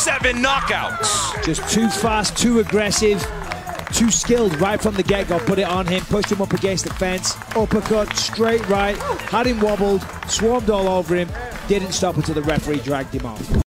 7 knockouts. Just too fast, too aggressive, too skilled right from the get-go. Put it on him, pushed him up against the fence, uppercut, straight right, had him wobbled, swarmed all over him, didn't stop until the referee dragged him off.